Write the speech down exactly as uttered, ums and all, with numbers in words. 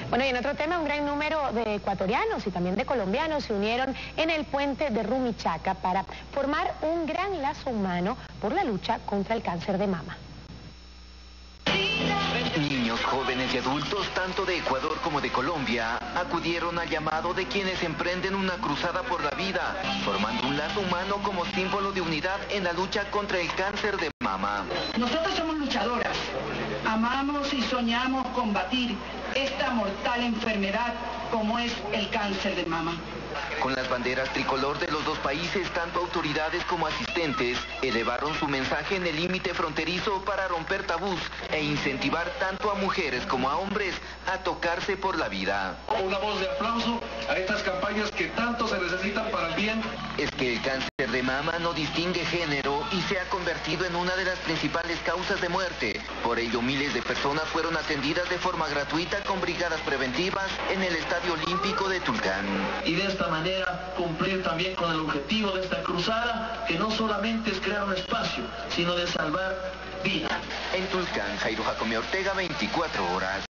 Bueno, y en otro tema, un gran número de ecuatorianos y también de colombianos se unieron en el puente de Rumichaca para formar un gran lazo humano por la lucha contra el cáncer de mama. Niños, jóvenes y adultos, tanto de Ecuador como de Colombia, acudieron al llamado de quienes emprenden una cruzada por la vida, formando un lazo humano como símbolo de unidad en la lucha contra el cáncer de mama. Nosotros somos luchadoras, amamos y soñamos combatir esta mortal enfermedad como es el cáncer de mama. Con las banderas tricolor de los dos países, tanto autoridades como asistentes elevaron su mensaje en el límite fronterizo para romper tabús e incentivar tanto a mujeres como a hombres a tocarse por la vida. Una voz de aplauso a estas campañas que tanto se necesitan para el bien. Es que el cáncer de mama no distingue género y se ha convertido en una de las principales causas de muerte. Por ello, miles de personas fueron atendidas de forma gratuita con brigadas preventivas en el Estadio Olímpico de Tulcán. Y de esta manera cumplir también con el objetivo de esta cruzada, que no solamente es crear un espacio, sino de salvar vidas. En Tulcán, Jairo Jacome Ortega, veinticuatro horas.